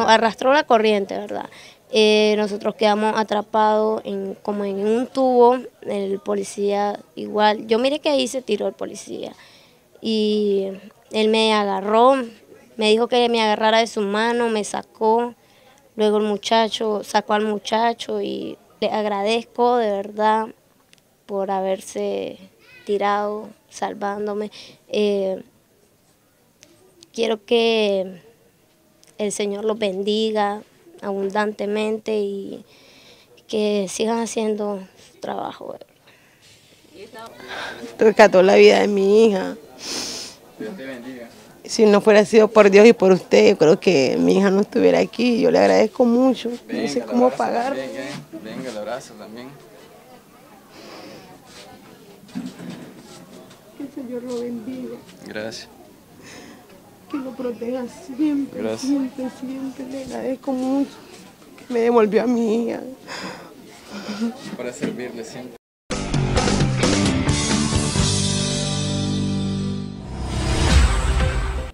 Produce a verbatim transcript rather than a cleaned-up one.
nos arrastró la corriente, ¿verdad? Eh, nosotros quedamos atrapados en, como en un tubo, el policía igual, yo miré que ahí se tiró el policía y él me agarró, me dijo que me agarrara de su mano, me sacó, luego el muchacho sacó al muchacho y le agradezco de verdad por haberse tirado, salvándome. Eh, quiero que el Señor los bendiga abundantemente y que sigan haciendo su trabajo. Rescató la vida de mi hija. Dios te bendiga. Si no fuera sido por Dios y por usted, yo creo que mi hija no estuviera aquí. Yo le agradezco mucho. Venga, no sé el cómo abrazo pagar. también, ¿eh? Venga, el abrazo también. Que el Señor lo bendiga. Gracias. Que lo proteja siempre, Gracias. siempre, siempre. Le agradezco mucho que me devolvió a mi hija. Para servirle siempre.